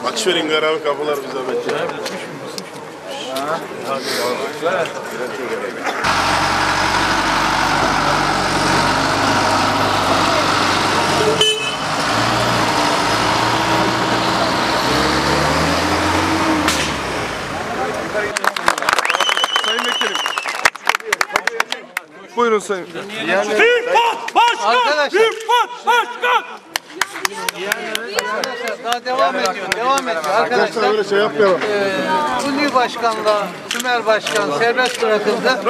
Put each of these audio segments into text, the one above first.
Aç verin kararı kapılar bize bence. Sayın Vekilim. Buyurun sayın. Arkadaşlar. Daha devam ediyor. Arkadaşlar Öyle şey yapmayalım. Ünlü Başkan'la Tümer Başkan serbest bırakıldı.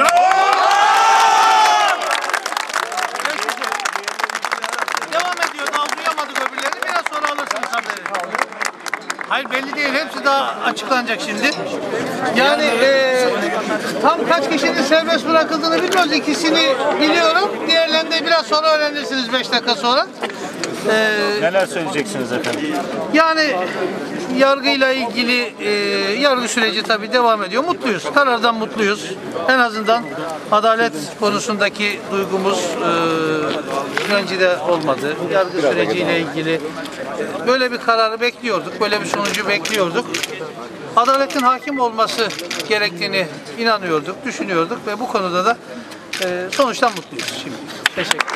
Devam ediyor. Daha duyamadık öbürlerini. Biraz sonra alırsınız haberi. Hayır belli değil. Hepsi daha açıklanacak şimdi. Yani tam kaç kişinin serbest bırakıldığını bilmiyoruz. İkisini biliyorum. Diğerlerini de biraz sonra öğrenirsiniz 5 dakika sonra. Neler söyleyeceksiniz efendim? Yani yargıyla ilgili yargı süreci tabii devam ediyor. Mutluyuz. Karardan mutluyuz. En azından adalet konusundaki duygumuz rencide olmadı. Yargı süreciyle ilgili böyle bir kararı bekliyorduk. Böyle bir sonucu bekliyorduk. Adaletin hakim olması gerektiğini inanıyorduk, düşünüyorduk ve bu konuda da sonuçtan mutluyuz şimdi. Teşekkür ederim.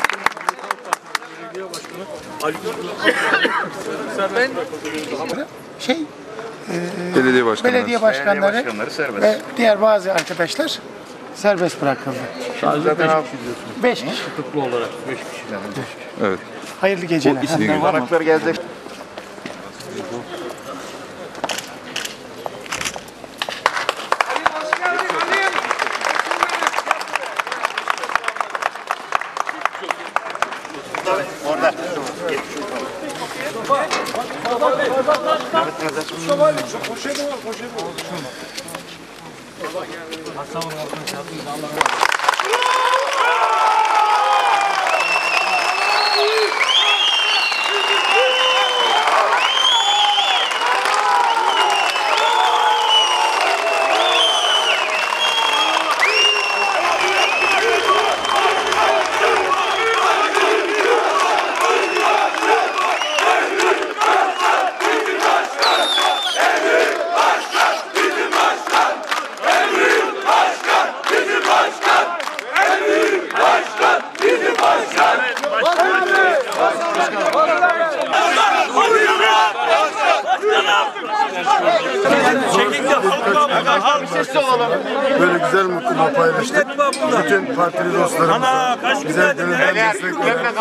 Belediye başkanları serbest. Ve diğer bazı arkadaşlar serbest bırakıldı. Zaten 5 kişi. tutuklu olarak 5 kişiden. Evet. Hayırlı geceler. Varaklar gelecek. Böyle güzel mutluluğu paylaştık. Bütün partili dostlarımıza bize gönülden destek veren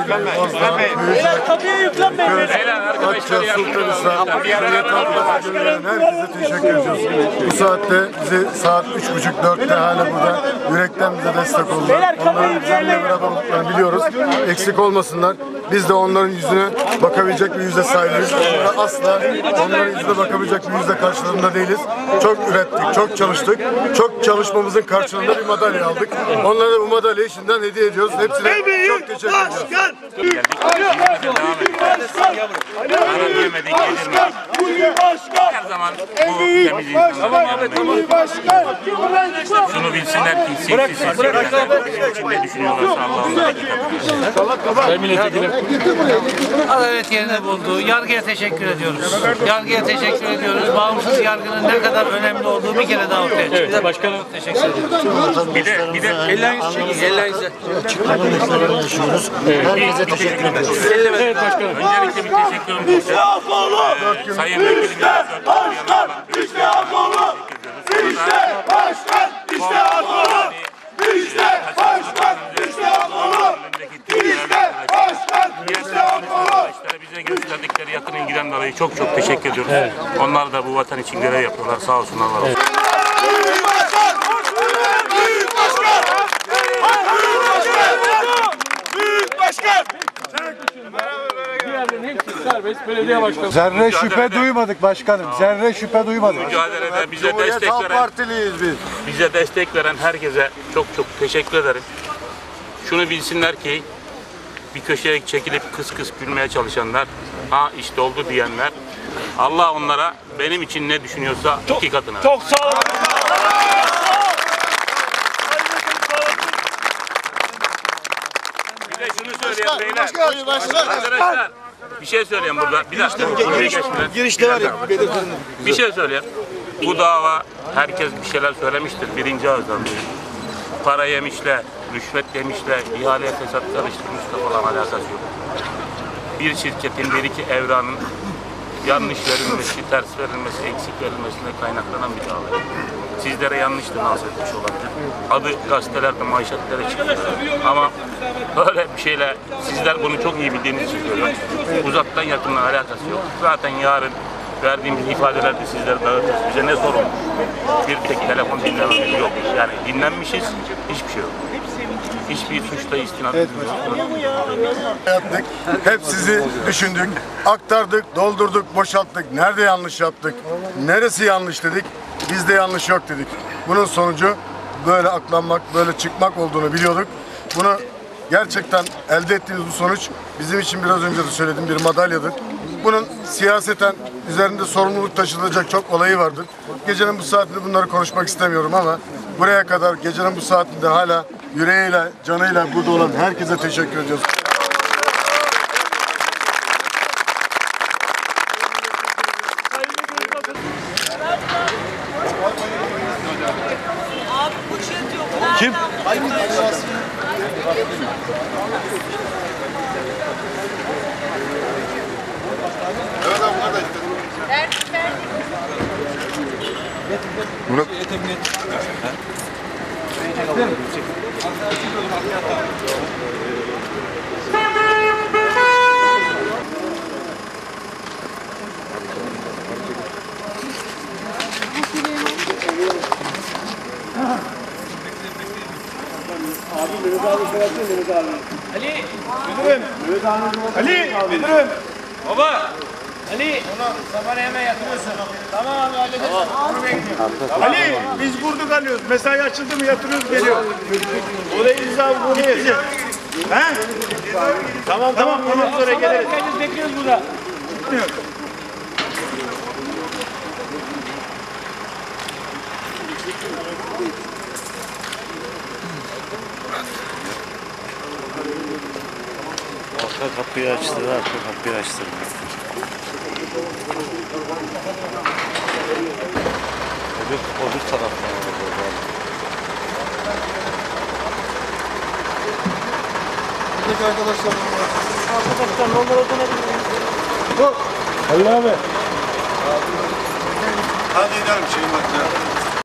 Akça, Sultanhisar, Cumhuriyet Halk Partisi'ne gönüllenen herkese teşekkür ediyoruz. Bu saatte bizi saat 3.30-4'te hala burada yürekten bize destek oldular. Onların bizimle beraber olduklarını biliyoruz. Eksik olmasınlar. Biz de onların yüzüne bakabilecek bir yüzde sahibiz. Asla onların yüzüne bakabilecek bir yüzde karşılığında değiliz. Çok ürettik, çok çalıştık. Çok çalışmamızın karşılığında bir madalya aldık. Onlara da bu madalyayı şimdiden hediye ediyoruz. Hepsine çok teşekkür ediyoruz. Her zaman bu temiz insanların yanındayız. Şunu bilsinler ki bizim için ne düşünüyorlarsa Allah onlara Adalet yerini buldu. Yargıya teşekkür ediyoruz. Yargıya teşekkür ediyoruz. Bağımsız yargının ne kadar önemli olduğu bir kere daha ortaya çıktı. Evet, başkanım teşekkür ediyoruz. bir de Açıklamalarını yaşıyoruz. Herkese teşekkür ediyoruz. evet başkanım. Öncelikle bir teşekkürüm olsun. Sayın Vekilim Başkan, işte Akolu, işte başkan, işte Akolu, işte başkan, işte Akolu, işte başkan, işte Akolu. Bize gösterdikleri yakın ilgiden dolayı çok çok teşekkür ediyoruz. Evet. Onlar da bu vatan için görev yapıyorlar. Sağ olsunlar. Var olsun. Büyük başkan, büyük başkan, büyük başkan. Belediye başkanı. Zerre şüphe duymadık başkanım. Zerre şüphe duymadık. Mücadelede bize destek veren herkese çok çok teşekkür ederim. Şunu bilsinler ki bir köşeye çekilip kıs kıs gülmeye çalışanlar, ha işte oldu diyenler, Allah onlara benim için ne düşünüyorsa iki katına. Çok sağ olun. Bir de şunu söyleyeyim beyler. Arkadaşlar Bir şey söyleyeyim burada. Bir dakika. Girişte var ya. Bir şey söyleyeyim. Bu dava herkes bir şeyler söylemiştir. Birinci ağızdan. Para yemişler, rüşvet yemişler, ihaleye fesat karıştırmışlar falan alakası yok. Bir şirketin bir iki evranın yanlış verilmesi, ters verilmesi, eksik verilmesine kaynaklanan bir dava. Sizlere yanlış da lanse etmiş olabilir. Adı gazetelerde, manşetlere çıkıyor. Ama böyle bir şeyle sizler bunu çok iyi bildiğiniz için söylüyorum. Uzaktan yakından alakası yok. Zaten yarın verdiğimiz ifadelerde sizlere dağıtırız. Bize ne sorun? Bir tek telefon dinlememiz yok. Yani dinlenmişiz, hiçbir şey yok. Hiçbir suçta istinad etmiyoruz. Yaptık. Hep sizi düşündük, aktardık, doldurduk, boşalttık. Nerede yanlış yaptık? Neresi yanlış dedik? Bizde yanlış yok dedik. Bunun sonucu böyle aklanmak, böyle çıkmak olduğunu biliyorduk. Bunu gerçekten elde ettiğimiz bu sonuç bizim için biraz önce de söylediğim bir madalyadır. Bunun siyaseten üzerinde sorumluluk taşınacak çok olayı vardır. Gecenin bu saatinde bunları konuşmak istemiyorum ama buraya kadar gecenin bu saatinde hala yüreğiyle, canıyla burada olan herkese teşekkür ediyoruz. Kim? Ali, müdürüm. Baba. Ali. Sabahına hemen yatırıyorsun. Tamam abi hallederiz. Ali, biz burada kalıyoruz. Mesai açıldı mı yatırıyoruz geliyor. Oraya imza bunu getir. He? Tamam, ondan sonra geliriz. Bekliyoruz burada. Arka kapıyı açtılar, arka kapıyı açtılar. Öbür taraftan. Buradaki arkadaşlar Arkadaşlar onlar odana Ali abi. Hadi gidelim şeyin bak ya.